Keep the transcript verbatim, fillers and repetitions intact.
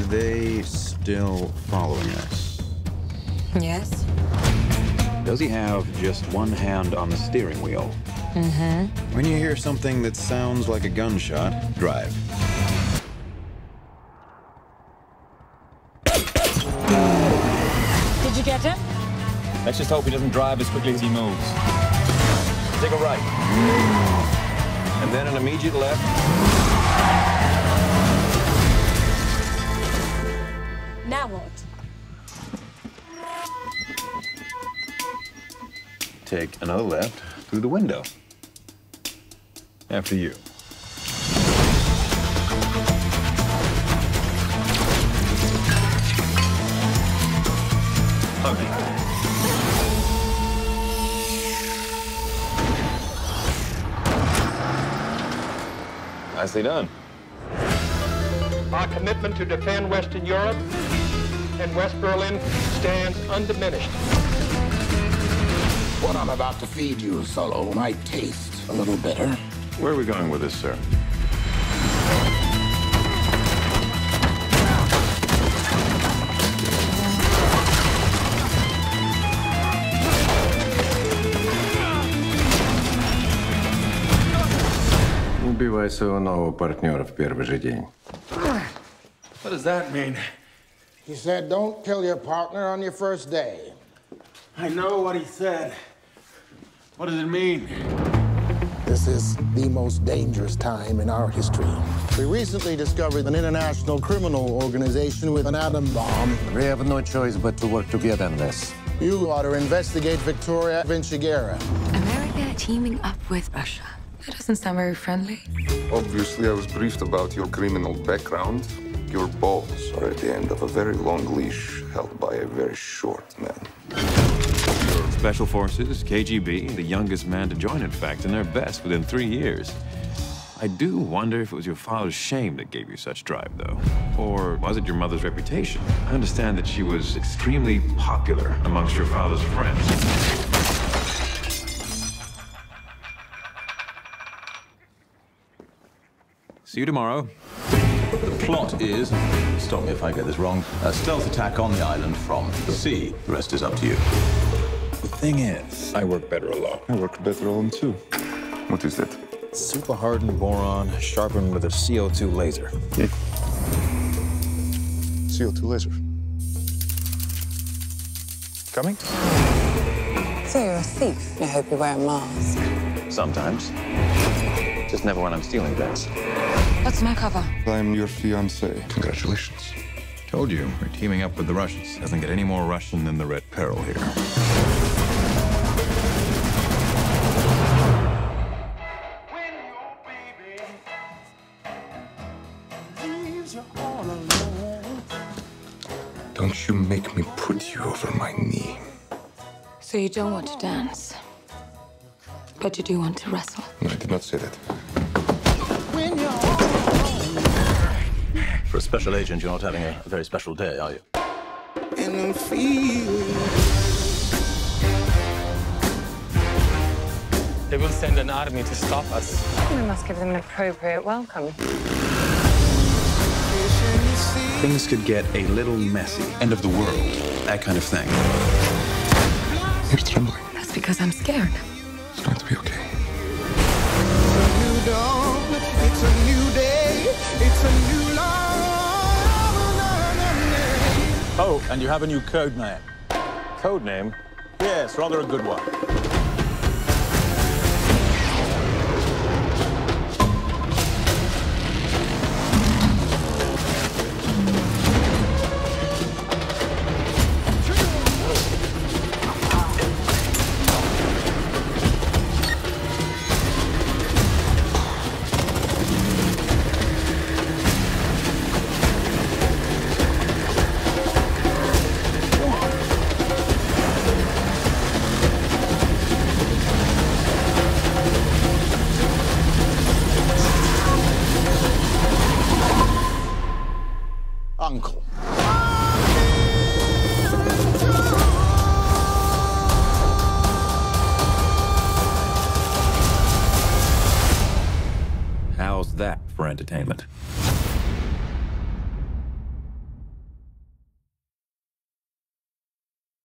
they still following us? Yes. Does he have just one hand on the steering wheel? Mm-hmm. When you hear something that sounds like a gunshot, drive. Did you get him? Let's just hope he doesn't drive as quickly as he moves. Take a right. And then an immediate left. Now what? Take another left through the window. After you. Okay. Nicely done. Our commitment to defend Western Europe and West Berlin stands undiminished. What I'm about to feed you, Solo, might taste a little bitter. Where are we going with this, sir? Убивай своего нового партнера в первый же день. What does that mean? He said, don't kill your partner on your first day. I know what he said. What does it mean? This is the most dangerous time in our history. We recently discovered an international criminal organization with an atom bomb. We have no choice but to work together on this. You ought to investigate Victoria Vinciguerra. America teaming up with Russia. That doesn't sound very friendly. Obviously, I was briefed about your criminal background. Your balls are at the end of a very long leash held by a very short man. Special Forces, K G B, the youngest man to join, in fact, and their best within three years. I do wonder if it was your father's shame that gave you such drive, though. Or was it your mother's reputation? I understand that she was extremely popular amongst your father's friends. See you tomorrow. The plot is, stop me if I get this wrong, a stealth attack on the island from the sea. The rest is up to you. The thing is, I work better alone. I work better alone, too. What is that? Super hardened boron sharpened with a C O two laser. Yeah. C O two laser. Coming? So you're a thief. I hope you wear a mask. Sometimes. Just never when I'm stealing things. What's my cover? I'm your fiancé. Congratulations. Told you, we're teaming up with the Russians. Doesn't get any more Russian than the Red Peril here. Don't you make me put you over my knee. So you don't want to dance, but you do want to wrestle. No, I did not say that. For a special agent, you're not having a, a very special day, are you? And I'm feeling. They will send an army to stop us. We must give them an appropriate welcome. Things could get a little messy. End of the world. That kind of thing. You're trembling. That's because I'm scared. It's going to be okay. It's a new day. It's a new life. Oh, and you have a new code name. Code name? Yes, rather a good one. Uncle. How's that for entertainment?